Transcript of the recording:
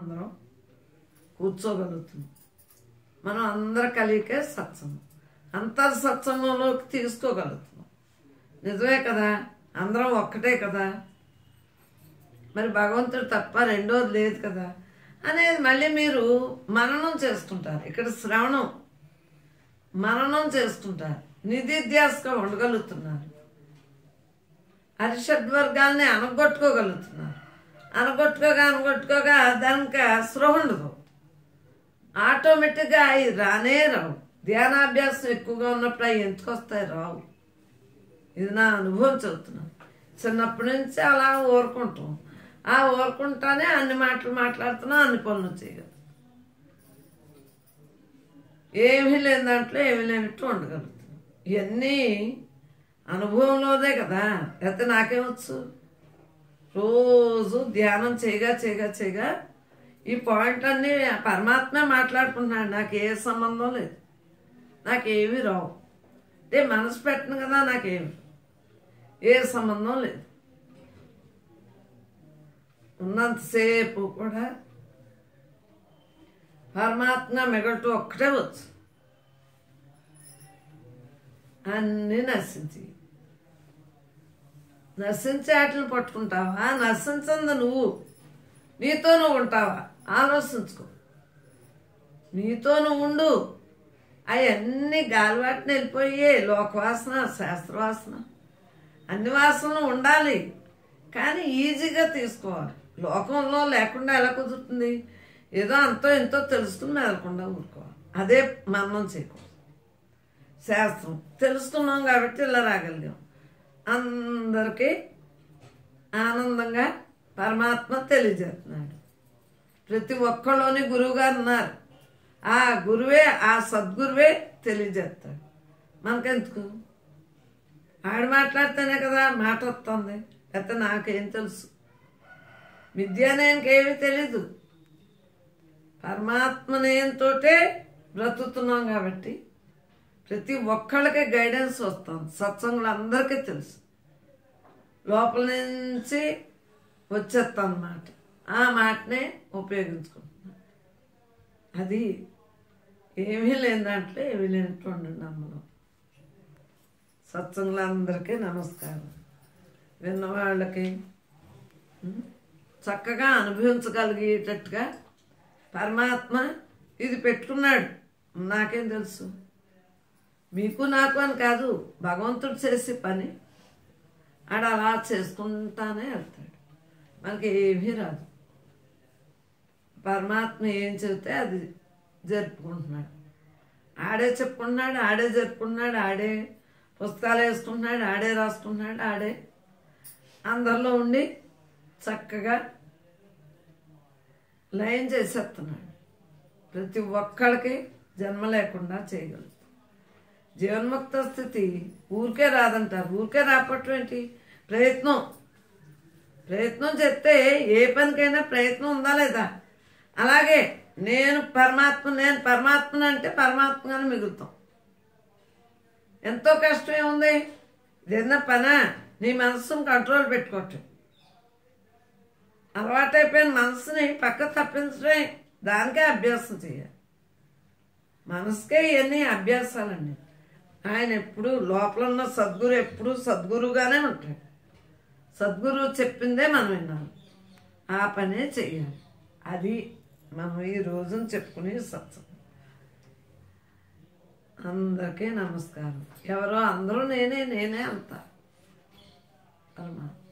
అందరం కూర్చోగలుగుతున్నాం. మనం అందరి కలిగే సత్సంగం, అంతర్ సత్సంగంలోకి తీసుకోగలుగుతున్నాం. నిజమే కదా, అందరం ఒక్కటే కదా, మరి భగవంతుడు తప్ప రెండోది లేదు కదా అనేది మళ్ళీ మీరు మననం చేసుకుంటారు. ఇక్కడ శ్రవణం మననం చేసుకుంటారు, నిధిధ్యాసగా ఉండగలుగుతున్నారు, అరిషడ్వర్గాల్ని అనగొట్టుకోగలుగుతున్నారు. అనగొట్టుకోగా దానికి స్పృహ ఉండదు, ఆటోమేటిక్గా అవి రానే రావు. ధ్యానాభ్యాసం ఎక్కువగా ఉన్నప్పుడు అవి ఎందుకు వస్తాయి? రావు. ఇది నా అనుభవం చెబుతున్నాను. చిన్నప్పటి నుంచి అలా ఊరుకుంటాం, ఆ ఊరుకుంటానే అన్ని మాటలు మాట్లాడుతున్నాం, అన్ని పనులు చేయగలం. ఏమీ లేని దాంట్లో ఏమీ లేనట్టు ఉండగలుగుతున్నాం. ఇవన్నీ అనుభవంలోదే కదా. అయితే నాకేమొచ్చు, రోజు ధ్యానం చేయగా ఈ పాయింట్లన్నీ పరమాత్మే మాట్లాడుకుంటున్నాడు. నాకు ఏ సంబంధం లేదు, నాకేమీ రావు. అంటే మనసు పెట్టను కదా, నాకేమి ఏ సంబంధం లేదు. ఉన్నంతసేపు కూడా పరమాత్మ మిగలటూ ఒక్కటే వచ్చు. అన్నీ నశించే వాటిని పట్టుకుంటావా? నశించింది నువ్వు, నీతో నువ్వు ఉంటావా? ఆలోచించుకో. నీతో నువ్వు ఉండు. అవన్నీ గాలివాటిని వెళ్ళిపోయి లోకవాసన, శాస్త్రవాసన, అన్ని వాసనలు ఉండాలి, కానీ ఈజీగా తీసుకోవాలి. లోకంలో లేకుండా ఎలా కుదురుతుంది? ఏదో అంతో ఎంతో తెలుసుకుని మెదలకుండా ఊరుకోవాలి. అదే మనం చేయకూడదు. శాస్త్రం తెలుసుకున్నాం కాబట్టి ఇలా రాగలిగాం. అందరికీ ఆనందంగా పరమాత్మ తెలియజేస్తున్నాడు. ప్రతి ఒక్కళ్ళలోని గురువు గారు ఉన్నారు. ఆ గురువే, ఆ సద్గురువే తెలియజేస్తాడు. మనకెందుకు? ఆడు మాట్లాడితేనే కదా మాట వస్తుంది. అయితే నాకేం తెలుసు? విద్యానేంకేమీ తెలీదు. పరమాత్మనేంతోటే బ్రతుకుతున్నాం కాబట్టి ప్రతి ఒక్కళ్ళకి గైడెన్స్ వస్తుంది. సత్సంగులు అందరికీ తెలుసు, లోపల నుంచి వచ్చేస్తాం అన్నమాట. ఆ మాటనే ఉపయోగించుకుంటున్నాం. అది ఏమీ లేని దాంట్లో ఏమీ లేనట్టు ఉండండి. అమ్మలో సత్సంగులందరికీ నమస్కారం. విన్నవాళ్ళకి చక్కగా అనుభవించగలిగేటట్టుగా పరమాత్మ ఇది పెట్టుకున్నాడు. నాకేం తెలుసు? మీకు నాకు అని కాదు, భగవంతుడు చేసే పని ఆడ అలా చేసుకుంటానే వెళ్తాడు. మనకి ఏమీ రాదు. పరమాత్మ ఏం చెబితే అది జరుపుకుంటున్నాడు. ఆడే చెప్పుకుంటున్నాడు, ఆడే జరుపుకుంటున్నాడు, ఆడే పుస్తకాలు వేసుకుంటున్నాడు, ఆడే రాసుకుంటున్నాడు, ఆడే అందరిలో ఉండి చక్కగా లయం చేసేస్తున్నాడు. ప్రతి ఒక్కళ్ళకి జన్మ లేకుండా చేయగలరు. జీవన్ముక్త స్థితి ఊరికే రాదంటారు. ఊరికే రాపట్టం ఏంటి? ప్రయత్నం చేస్తే ఏ పనికైనా ప్రయత్నం ఉందా లేదా? అలాగే నేను పరమాత్మను అంటే పరమాత్మగానే మిగులుతాం. ఎంతో కష్టం ఏముంది? ఏదైనా పనా? నీ మనసును కంట్రోల్ పెట్టుకోవటం. అలవాటైపోయిన మనసుని పక్క తప్పించడమే, దానికే అభ్యాసం చేయాలి. మనసుకే ఇవన్నీ అభ్యాసాలండి. ఆయన ఎప్పుడు లోపల ఉన్న సద్గురు ఎప్పుడు సద్గురువుగానే ఉంటాడు. సద్గురువు చెప్పిందే మనం విన్నాం, ఆ పనే చెయ్యాలి. అది మనం ఈ రోజున చెప్పుకునే సత్సం. అందరికీ నమస్కారం. ఎవరో అందరూ నేనే అంటారు. పరమాత్మ